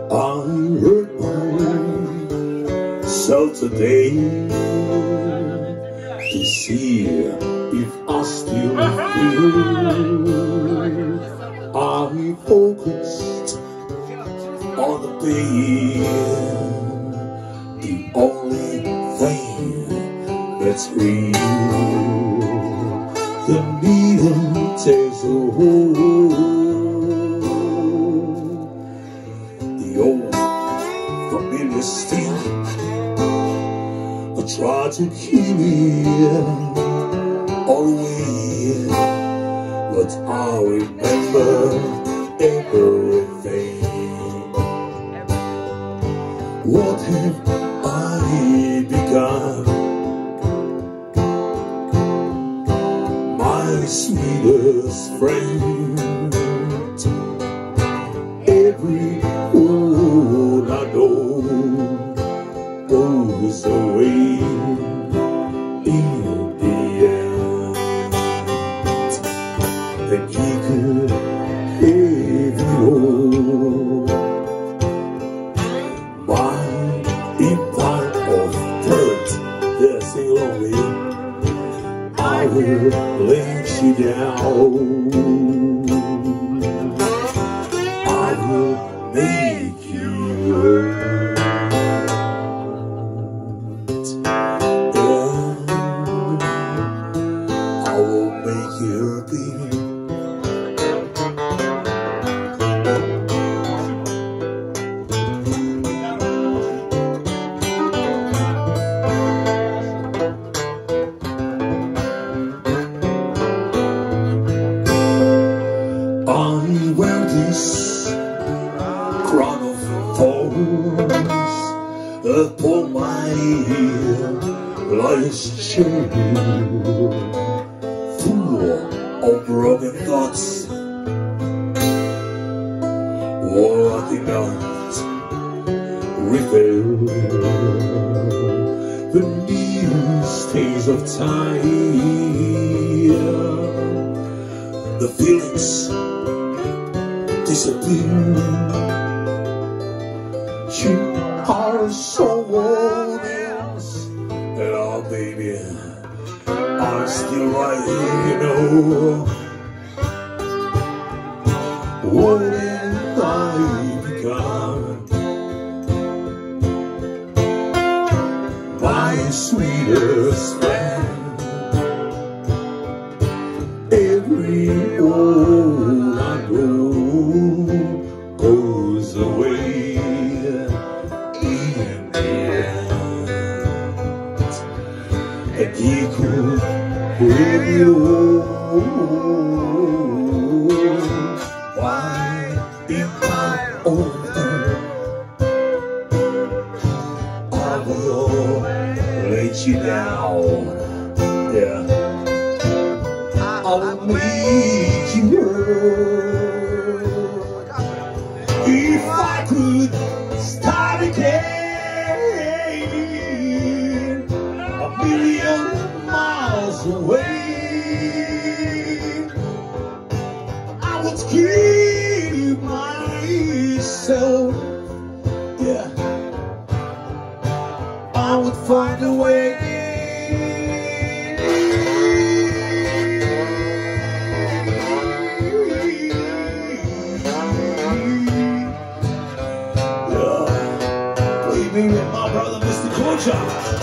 I hurt myself today to see if I still feel. I focused on the pain, the only thing that's real. The needle takes a hold, the old familiar sting I tried to kill it away, but I remember everything. What have I become? My sweetest friend. Every word I know goes away in the end. And he could have you. My empire of dirt, yes, lonely, I will let you down. I will make you hurt. Yeah, I will make you hurt, baby. I wear this crown of thorns upon my head, life's chain, full of broken thoughts. What I cannot reveal, the new stains of time, the feelings disappear. You are someone else, and oh baby, I'm still right here, you know. What have I become? My sweetest friend. Every word I know goes away in the end. And he could have you. Why am I older? I will let you down. Yeah, I'll make you hurt. If I could start again, a million miles away, I would keep myself. Yeah, I would find a way. Me with my brother, Mr. Čukić.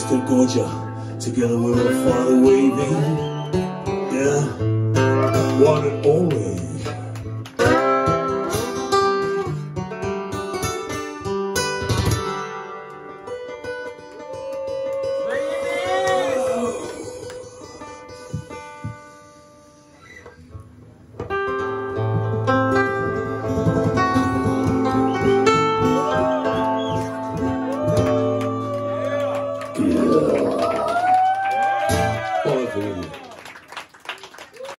Stojković, together with my father waving. Yeah, one and only.